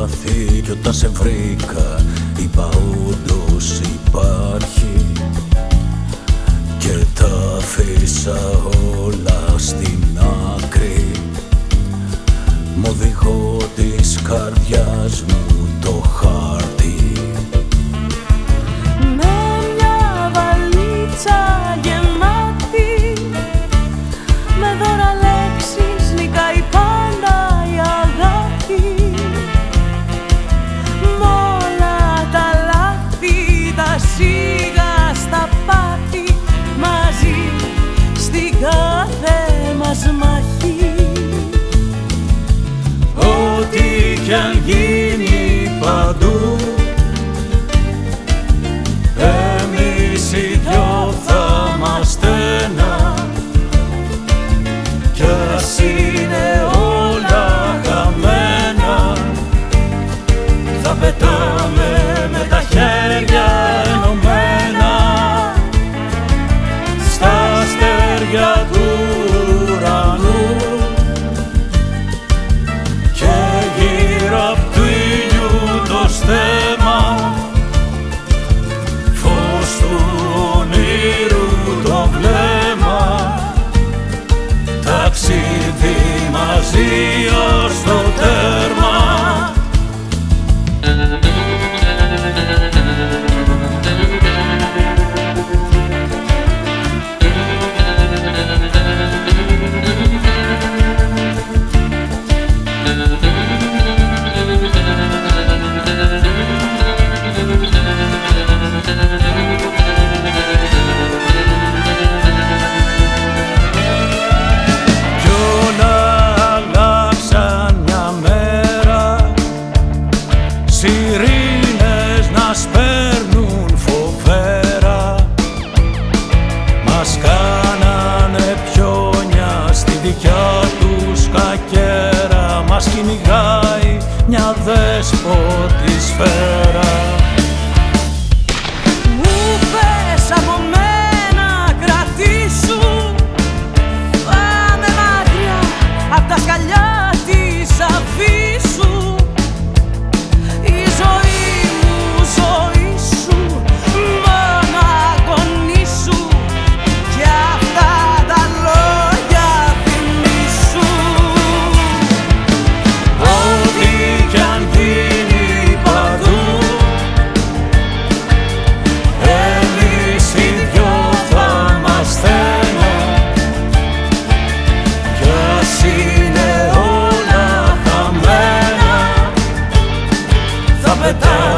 χάθη κι όταν σε βρήκα είπα όντως υπάρχει και τα αφήσα όλα στην άκρη. Μ' οδηγώ της καρδιάς μου το χάρτη. Με μια βαλίτσα γεμάτη με δώρα λέξεις νικάει πάντα η αγάπη. Μ' όλα τα λάθη τα σίγα στα πάθη μαζί στην κάθε μας μάχη. Ό,τι κι αν γίνει παντού εμείς οι δυο θα είμαστε ένα κι ας είναι όλα χαμένα θα πετάμε με τα χέρια ενωμένα στα αστέρια του ουρανού και γύρω απ' του ήλιου το στέμμα φως του ονείρου το βλέμμα ταξίδι μαζί ως το τέρμα. Σιρήνες να σπέρνουν φοβέρα μας κάνανε πιόνια στη δικιά τους κακέρα. Μας κυνηγάει μια δέσποτη σφαίρα. Μου πες από μένα κρατήσου, πάμε μακριά απ' τα σκαλιά της αφήσου. Θα πετάμε